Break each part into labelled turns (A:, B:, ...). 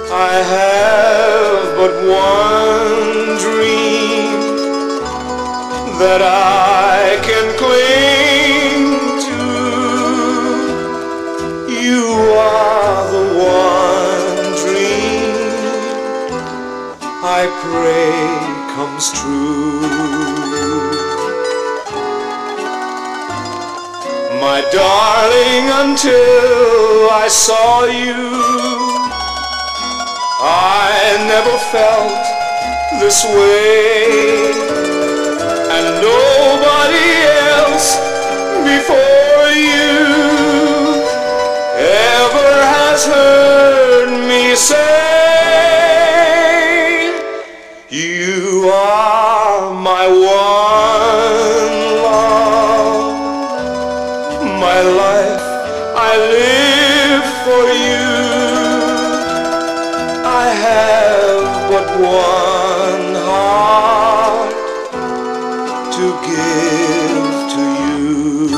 A: I have but one dream that I can cling to. You are the one dream I pray comes true. My darling, until I saw you, I never felt this way, and nobody else before you ever has heard me say, you are my one love, my life I live for you. I have but one heart to give to you.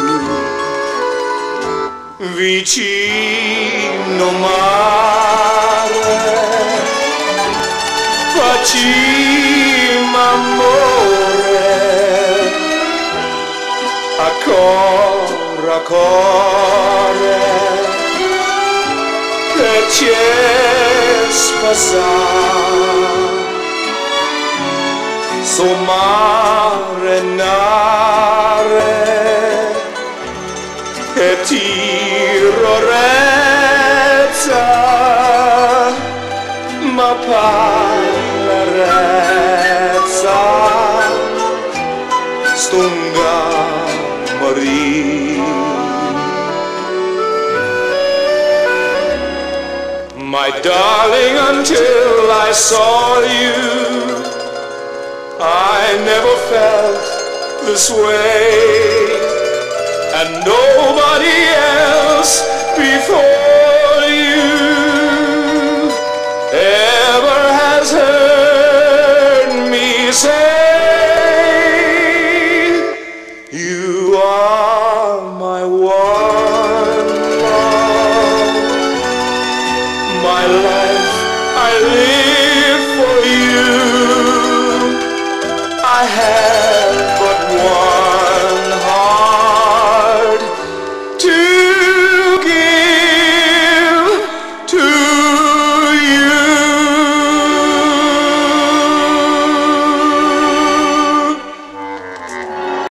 A: Vicino mare, facciamo amore, a cor a core, che c'è spasar, su mare nare, e tiro rezza, ma parla rezza, stunga morì. My darling, until I saw you, I never felt this way, and nobody else before you ever has heard me say, you are my one love, my life I live for you. I have